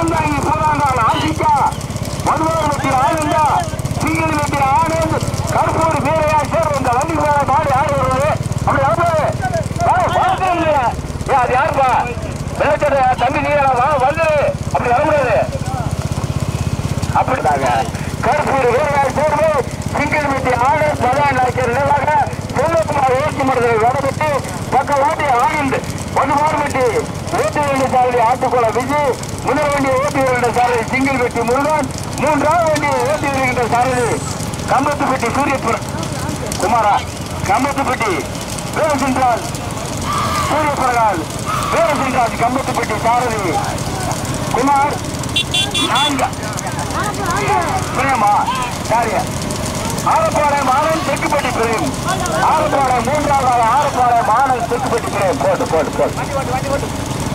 அறந்தாங்கி பூராங்கால் ஆசிக்கா மதுவார் வெற்றி ஆனந்தா சிங்கிள் வெற்றி ஆனந்த் கருப்பூர் வீரையா சேர் இந்த வண்டி மாடு யாரு வருவது அப்படி வரக்கூடாது. அது யாருப்பா விளைச்சட தம்பி நீரா வந்து அப்படி வரக்கூடாது. அப்படிதாங்க கருப்பூர் வீரையா சேர்வு சிங்கிள் வெற்றி ஆனந்த் பதான் நாயக்கர் நினைவாக செல்வகுமார் இயக்குமரத்தை வடபெற்று பக்கம் ஓட்டி ஆனந்த் மதுவார் வெற்றி ஓட்டி வேண்டிய சாரதி ஆட்டுக்குள விஜய் முதல் வண்டியை ஓட்டி வருகின்ற சாரதி சிங்கிள் வெற்றி முருகன் மூன்றாவது வண்டியை ஓட்டி வருகின்ற சாரதி கம்பத்துப்பட்டி சூரியபுரம் குமாரா கம்பத்துப்பட்டி வேலசின்றால் சூரியபிரகால் வேலசின்றால் கம்பத்துப்பட்டி சாரதி குமார் நான்கு பிரேமா சாரியா ஆரப்பாறை மாணவன் தெற்குப்பட்டி பிரேம் ஆரப்பாறை மூன்றாவது ஆரப்பாறை மாணவன் தெற்குப்பட்டி பிரேம் போட்டு போட்டு போட்டு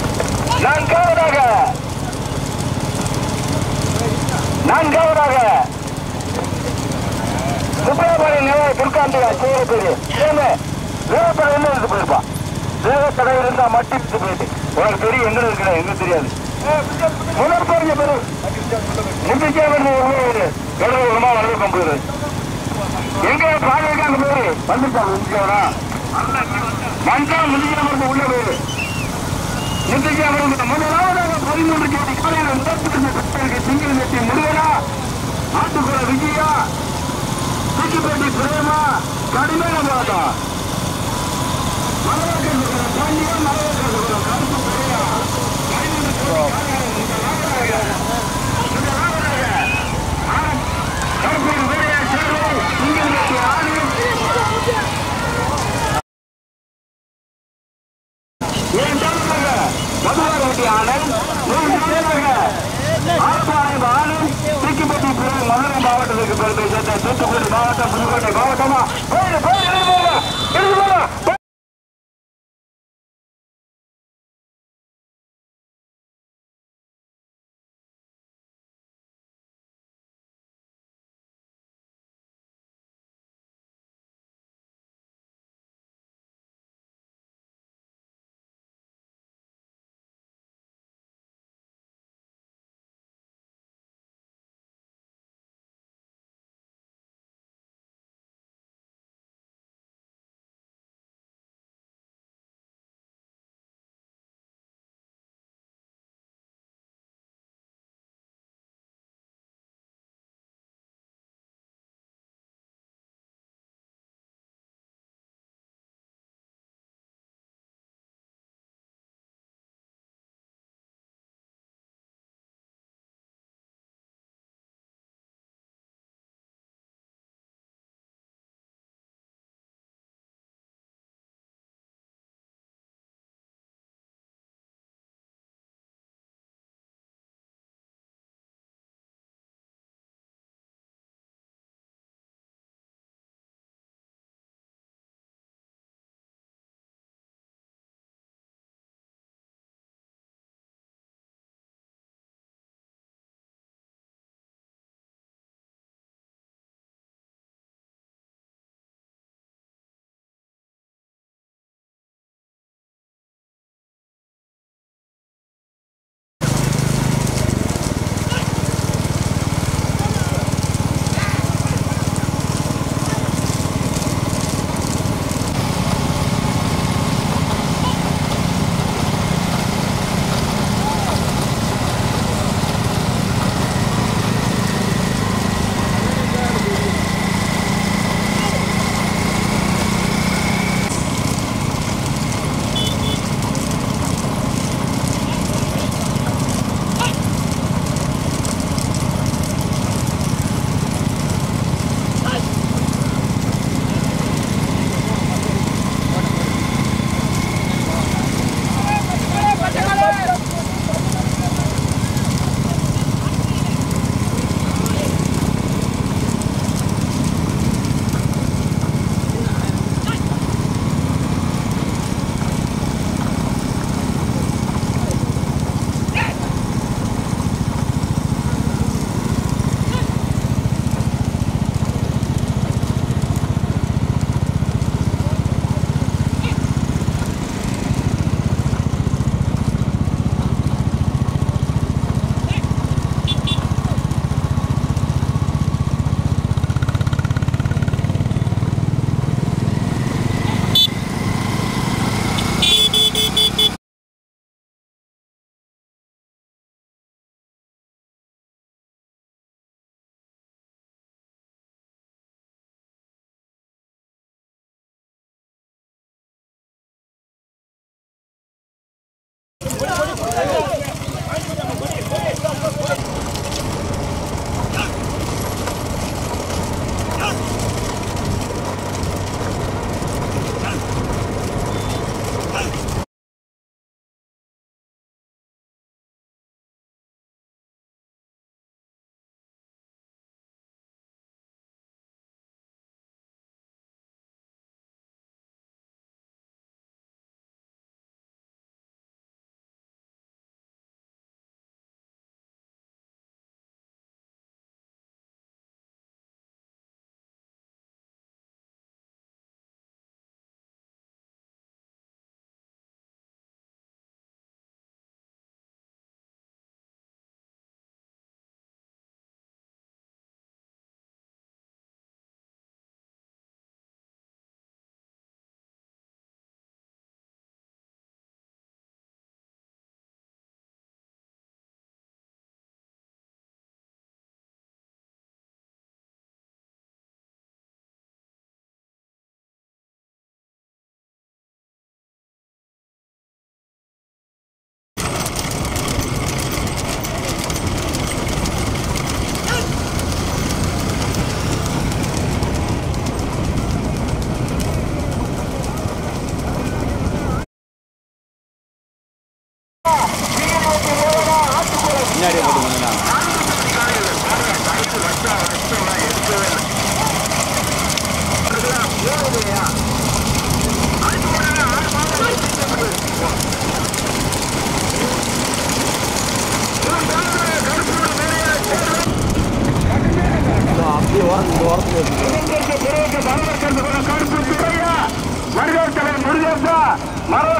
நான்காவதாக சுப்பிரமணிய நிலைய துர்காந்திகா சேரப்பேரு வேகத்தடை என்ன இருக்கு போயிருப்பா வேகத்தடை இருந்தா மட்டும் போயிட்டு உனக்கு தெரியும் எங்க இருக்கிற எங்க தெரியாது முதல் பாருங்க பேரு முந்திச்சே இடமா வளர்க்க போயிரு எங்க பாடுறதுக்கு அங்க போயிரு வந்துட்டாங்க முந்திச்சவனா மஞ்சா முந்திச்சா உள்ள போயிரு முதலாவதாக 13 ஜோடி காலையில் முதற்கு சிங்கிள் வெற்றி முருகனா ஆட்டுக்குள விஜயா தூக்கிப்பட்டி பிரேமா கடுமையான போராட்டம் பாண்டியா கருப்பு பிரியா கருப்பூர் வீரையா சேர்வு சிங்கிள் வெற்றி மதுவார் வெட்டி ஆனந்த் ஆனந்த் தூக்கிப்பட்டி மதுரை மாவட்டத்திற்கு பெருமை சேர்ந்த தூத்துக்குடி மாவட்டம் புதுக்கோட்டை மாவட்டமா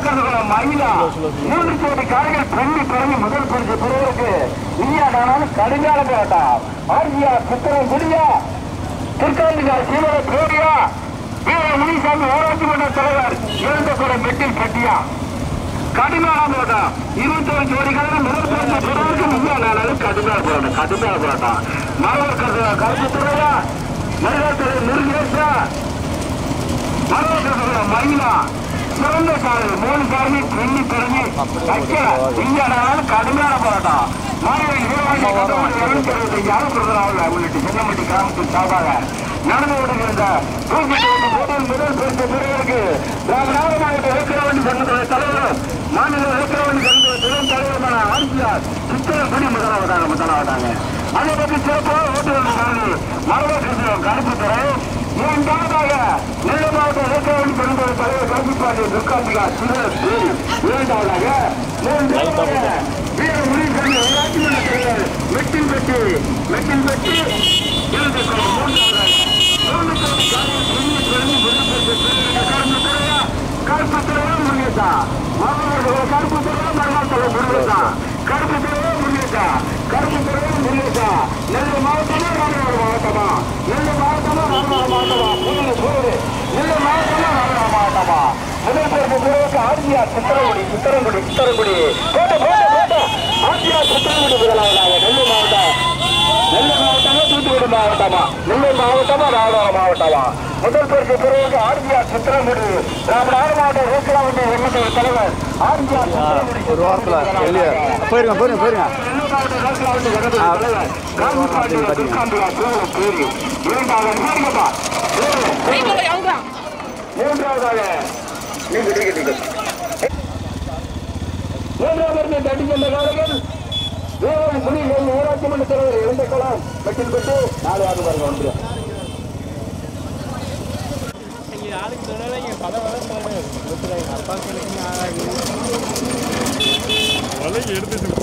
மயிலா 3 கோடி காரைகள் பெண்ணி பிறகு முதல் பரிசு பெறுவதற்கு நீயாடானாலும் கடுமையான போராட்டம். ஆர்ஜியா சித்திரம் குடியா திருக்காந்திகா சீமல கோடியா வீர முனிசாமி ஊராட்சி மன்ற தலைவர் இழந்த கூட மெட்டில் கட்டியா கடுமையான போராட்டம். 21 கோடி காரைகள் முதல் பரிசு பெறுவதற்கு நீயாடானாலும் கடுமையான போராட்டம். மாணவர் கருத்து துறையா மருதத்துறை முருகேசா மயிலா சிறந்த காலை 3 காரணி பெண்ணி பிறகு இந்தியானாலும் கடுமையான போராட்டம். உள்ளிட்டு சின்னமட்டி கிராமத்தின் சார்பாக நடந்து கொண்டிருந்த முதல் பரிசு பெறுவதற்கு திராவிட மாவட்ட இலக்கிரவண்டி சங்கத்துடைய தலைவரும் மாநில இலக்கிரவண்டி சங்கத்துடைய துணைத் தலைவருமான ஆர்ஜிஆர் சித்திரக்குடி முதலாவதாங்க. அதை பற்றி சிறப்பாக ஓட்டுநர் மரபு கருப்புத்துறை இரண்டாவதாக நெல்லை மாவட்ட இலக்கிரவண்டி சங்கத்துடைய தலைவர் கருப்புப்பாண்டி துர்காந்திகா சிவரேரி இரண்டாவதாக வீர முனிசாமி ஊராட்சி மன்ற தலைவர் மெட்டில் பெட்டி கருப்புத்துறையா முருகேசா கருப்புத்துறையா மறுநாள் தலைவர் முருகேசா கருப்புத்துறையா முருகேசா நெல்லை மாவட்டமா ராமநாதபுரம் மாவட்டமா நெல்லை மாவட்டமா முதல் பரிசு பெறுவதற்கு ஆர்ஜிஆர் சித்திரங்குடி ஆர்ஜிஆர் சித்திரங்குடி முதலாவதாக நெல்லை மாவட்டமா தூத்துக்குடி மாவட்டமா நெல்லை மாவட்டமா ராமநாதபுரம் மாவட்டமா முதல் பரிசு பெறுவதற்கு ஆர்ஜிஆர் சித்திரங்குடி ராமநாதபுரம் மாவட்ட இலக்கிரவண்டி சங்கத்துடைய தலைவர் ஆர்ஜிஆர் ஒரு வாரத்தில் போயிருங்க மூன்றாவதாக தட்டிக்கொண்ட காலைகள் வேளாண் புலிகள் ஊராட்சி மன்ற தலைவர் இழந்த கலாம் மெட்டில் பெற்று 4 ஆண்டு பாருங்க வந்துடும்.